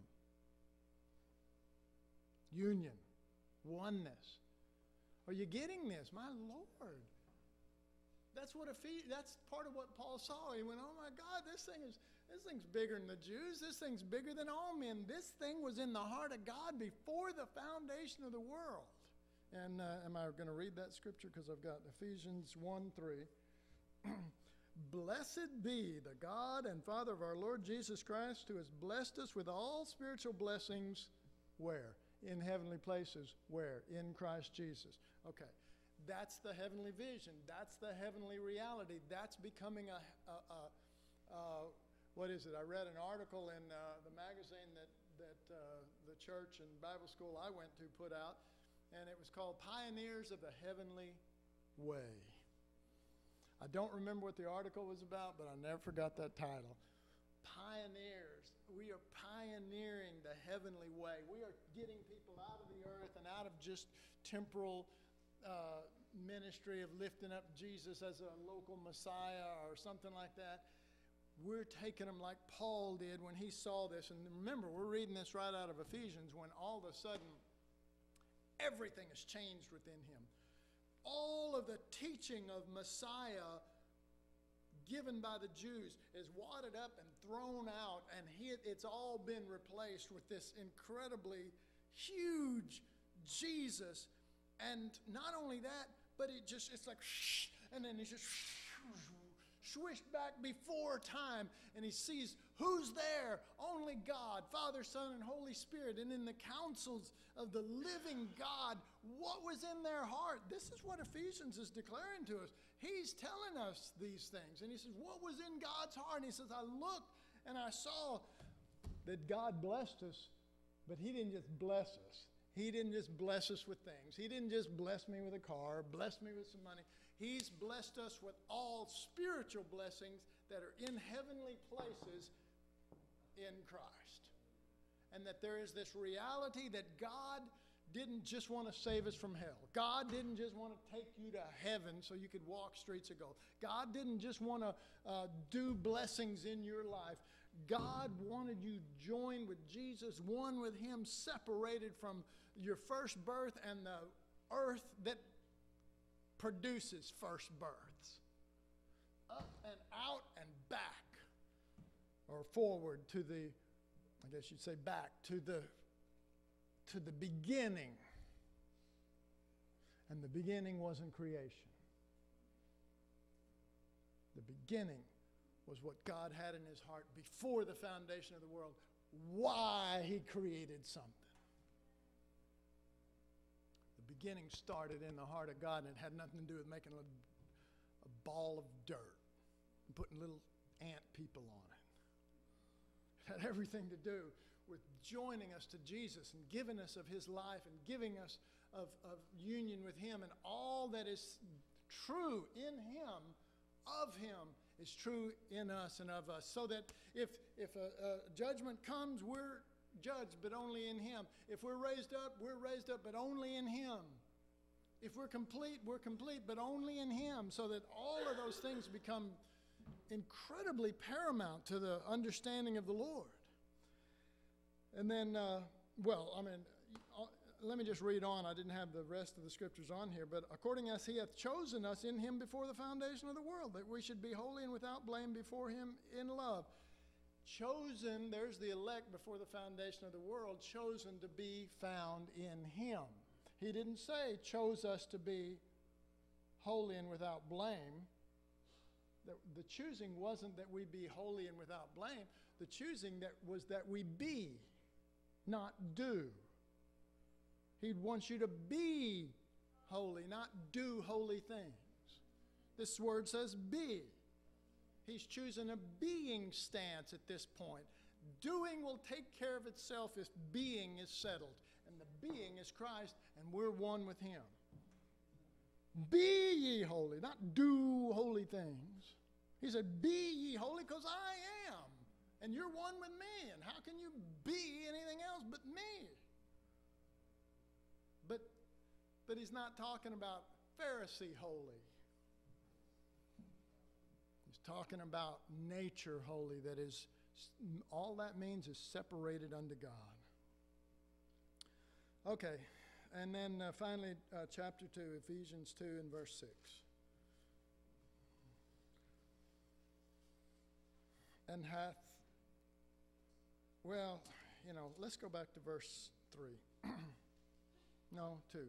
Union, oneness. Are you getting this? My Lord. That's what Ephes- that's part of what Paul saw. He went, oh my God, this thing is this thing's bigger than the Jews. This thing's bigger than all men. This thing was in the heart of God before the foundation of the world. And uh, am I going to read that scripture? Because I've got Ephesians one three. Blessed be the God and Father of our Lord Jesus Christ, who has blessed us with all spiritual blessings. Where? In heavenly places. Where? In Christ Jesus. Okay. That's the heavenly vision. That's the heavenly reality. That's becoming a, a, a, a what is it? I read an article in uh, the magazine that, that uh, the church and Bible school I went to put out, and it was called Pioneers of the Heavenly Way. I don't remember what the article was about, but I never forgot that title. Pioneers. We are pioneering the heavenly way. We are getting people out of the earth and out of just temporal uh, ministry of lifting up Jesus as a local Messiah or something like that. We're taking them like Paul did when he saw this. And remember, we're reading this right out of Ephesians, when all of a sudden everything is changed within him. All of the teaching of Messiah given by the Jews is wadded up and thrown out, and he, it's all been replaced with this incredibly huge Jesus. And not only that, but it just, it's like, shh, and then he's just swished back before time, and he sees who's there. Only God, Father, Son, and Holy Spirit. And in the counsels of the living God, what was in their heart? This is what Ephesians is declaring to us. He's telling us these things. And he says, what was in God's heart? And he says, I looked And I saw that God blessed us, but he didn't just bless us. He didn't just bless us with things. He didn't just bless me with a car, bless me with some money. He's blessed us with all spiritual blessings that are in heavenly places in Christ. And that there is this reality that God didn't just want to save us from hell. God didn't just want to take you to heaven so you could walk streets of gold. God didn't just want to uh, do blessings in your life. God wanted you joined with Jesus, one with him, separated from your first birth and the earth that produces first births. Up and out and back, or forward to the, I guess you'd say back, to the to the beginning. And the beginning wasn't creation. The beginning was what God had in his heart before the foundation of the world, why he created something. The beginning started in the heart of God, and it had nothing to do with making a, a ball of dirt and putting little ant people on it. It had everything to do with joining us to Jesus and giving us of his life and giving us of, of union with him, and all that is true in him, of him, is true in us and of us. So that if, if a, a judgment comes, we're judged, but only in him. If we're raised up, we're raised up, but only in him. If we're complete, we're complete, but only in him. So that all of those things become incredibly paramount to the understanding of the Lord. And then, uh, well, I mean, uh, let me just read on. I didn't have the rest of the scriptures on here. But according as he hath chosen us in him before the foundation of the world, that we should be holy and without blame before him in love. Chosen, there's the elect before the foundation of the world, chosen to be found in him. He didn't say chose us to be holy and without blame. The, the choosing wasn't that we be holy and without blame. The choosing that was that we be, not do. He wants you to be holy, not do holy things. This word says be. He's choosing a being stance at this point. Doing will take care of itself if being is settled. And the being is Christ, and we're one with him. Be ye holy, not do holy things. He said, be ye holy because I am. And you're one with me. And how can you be anything else but me? But, but he's not talking about Pharisee holy. He's talking about nature holy. That is, all that means is separated unto God. Okay, and then uh, finally, uh, chapter two, Ephesians two and verse six. And hath, well, you know, let's go back to verse three. No, two.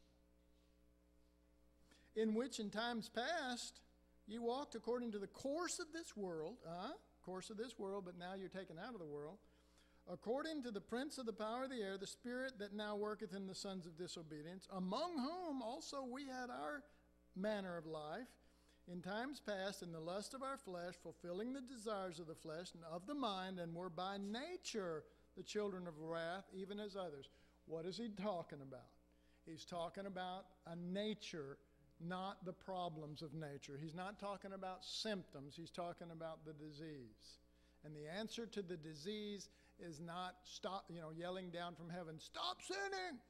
In which in times past ye walked according to the course of this world, uh, course of this world, but now you're taken out of the world, according to the prince of the power of the air, the spirit that now worketh in the sons of disobedience, among whom also we had our manner of life, in times past, in the lust of our flesh, fulfilling the desires of the flesh and of the mind, and were by nature the children of wrath, even as others. What is he talking about? He's talking about a nature, not the problems of nature. He's not talking about symptoms. He's talking about the disease. And the answer to the disease is not stop, you know, yelling down from heaven, stop sinning.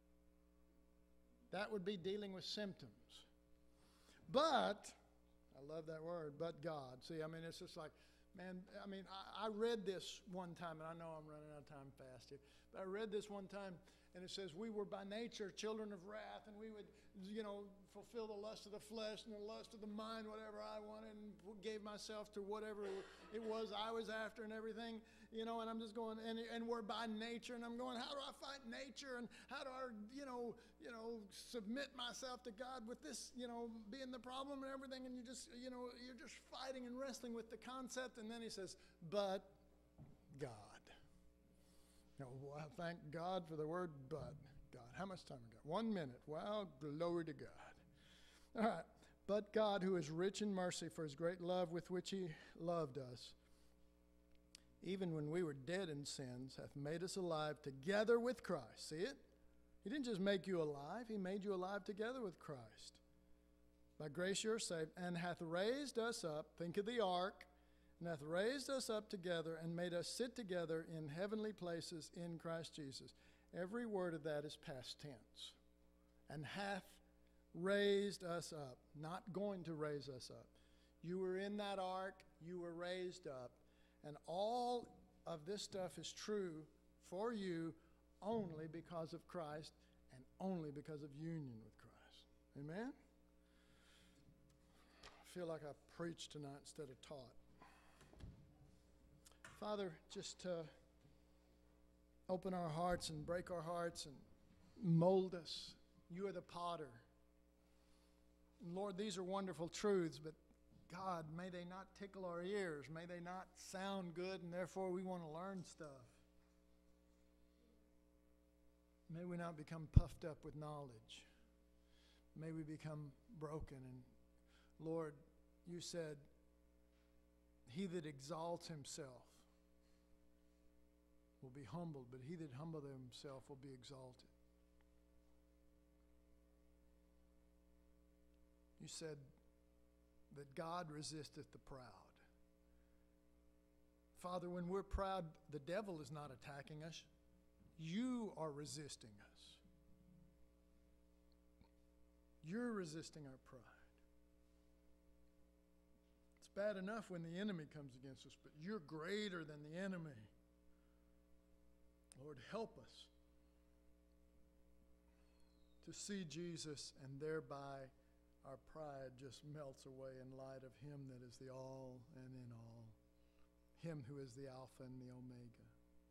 That would be dealing with symptoms. But, I love that word, but God. See, I mean, it's just like, man, I mean, I, I read this one time, and I know I'm running out of time fast here, but I read this one time, and it says, we were by nature children of wrath, and we would, you know, fulfill the lust of the flesh and the lust of the mind, whatever I wanted, and gave myself to whatever it was I was after and everything, you know, and I'm just going, and, and we're by nature, and I'm going, how do I fight nature, and how do I, you know, you know, submit myself to God with this, you know, being the problem and everything, and you just, you know, you're just fighting and wrestling with the concept, and then he says, but God. You know, well, thank God for the word but. God, how much time we got? One minute. Well, glory to God. All right. But God, who is rich in mercy for his great love with which he loved us, even when we were dead in sins, hath made us alive together with Christ. See it? He didn't just make you alive, he made you alive together with Christ. By grace you are saved, and hath raised us up, think of the ark, and hath raised us up together and made us sit together in heavenly places in Christ Jesus. Every word of that is past tense. And hath raised us up, not going to raise us up. You were in that ark, you were raised up, and all of this stuff is true for you only because of Christ and only because of union with Christ. Amen? I feel like I preached tonight instead of taught. Father, just uh, open our hearts and break our hearts and mold us. You are the potter. And Lord, these are wonderful truths, but God, may they not tickle our ears. May they not sound good, and therefore we want to learn stuff. May we not become puffed up with knowledge. May we become broken. And Lord, you said, he that exalts himself will be humbled, but he that humbleth himself will be exalted. You said that God resisteth the proud. Father, when we're proud, the devil is not attacking us. You are resisting us. You're resisting our pride. It's bad enough when the enemy comes against us, but you're greater than the enemy. Lord, help us to see Jesus, and thereby our pride just melts away in light of him that is the all and in all, him who is the Alpha and the Omega.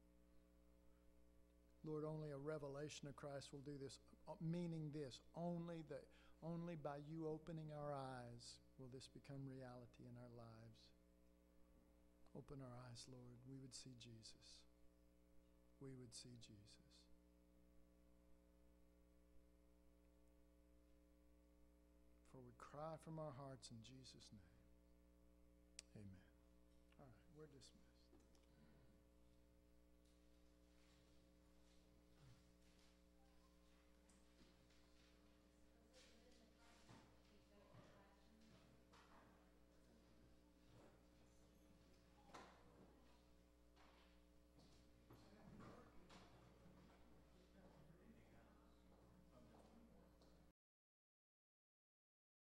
Lord, only a revelation of Christ will do this, meaning this, only, the, only by you opening our eyes will this become reality in our lives. Open our eyes, Lord. We would see Jesus. We would see Jesus. For we cry from our hearts in Jesus' name. Amen. All right, we're dismissed.